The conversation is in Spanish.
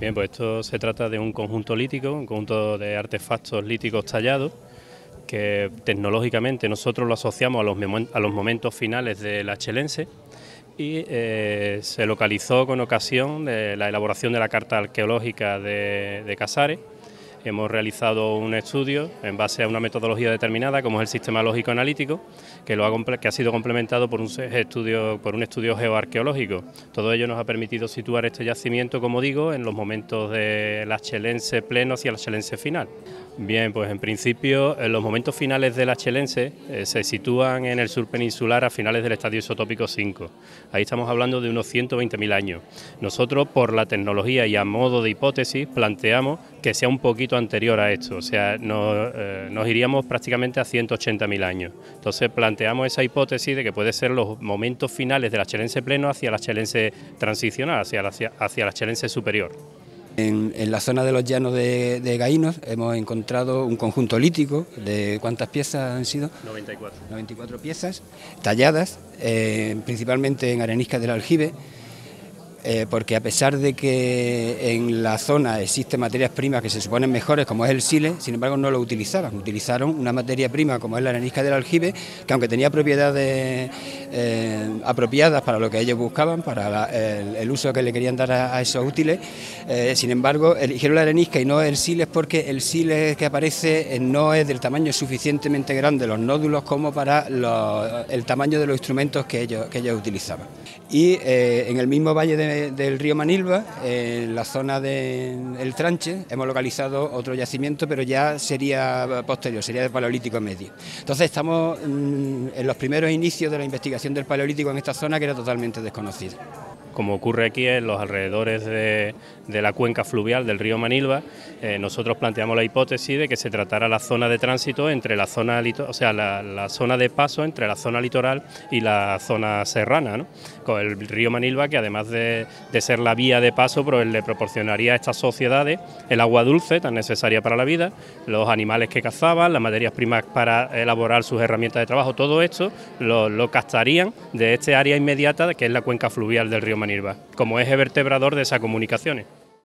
Bien, pues esto se trata de un conjunto lítico, un conjunto de artefactos líticos tallados, que tecnológicamente nosotros lo asociamos a los momentos finales del Achelense y se localizó con ocasión de la elaboración de la Carta Arqueológica de Casares. Hemos realizado un estudio en base a una metodología determinada, como es el sistema lógico-analítico, que ha sido complementado por un estudio geoarqueológico. Todo ello nos ha permitido situar este yacimiento, como digo, en los momentos del Achelense pleno hacia el Achelense final. Bien, pues en principio los momentos finales del Achelense se sitúan en el sur peninsular a finales del estadio isotópico 5. Ahí estamos hablando de unos 120.000 años. Nosotros, por la tecnología y a modo de hipótesis, planteamos que sea un poquito anterior a esto, o sea, nos iríamos prácticamente a 180.000 años. Entonces planteamos esa hipótesis de que puede ser los momentos finales del Achelense pleno hacia el Achelense transicional, hacia el Achelense superior. En la zona de los llanos de Gaínos hemos encontrado un conjunto lítico de ¿cuántas piezas han sido? 94. 94 piezas talladas, principalmente en areniscas del aljibe, porque a pesar de que en la zona existen materias primas que se suponen mejores, como es el sile, sin embargo no lo utilizaban. Utilizaron una materia prima como es la arenisca del aljibe, que aunque tenía propiedades apropiadas para lo que ellos buscaban, para el uso que le querían dar a esos útiles, sin embargo eligieron la arenisca y no el sile, porque el sile que aparece no es del tamaño suficientemente grande, los nódulos, como para el tamaño de los instrumentos que ellos utilizaban. Y en el mismo valle del río Manilva, en la zona del Tranche, hemos localizado otro yacimiento, pero ya sería posterior, sería del Paleolítico medio. Entonces estamos en los primeros inicios de la investigación del Paleolítico en esta zona, que era totalmente desconocida. Como ocurre aquí en los alrededores de la cuenca fluvial del río Manilva, nosotros planteamos la hipótesis de que se tratara la zona de tránsito entre la zona, o sea, la zona de paso entre la zona litoral y la zona serrana, ¿no? Con el río Manilva, que además de ser la vía de paso, pues le proporcionaría a estas sociedades el agua dulce tan necesaria para la vida, los animales que cazaban, las materias primas para elaborar sus herramientas de trabajo. Todo esto lo captarían de este área inmediata, que es la cuenca fluvial del río Manilva, como eje vertebrador de esas comunicaciones.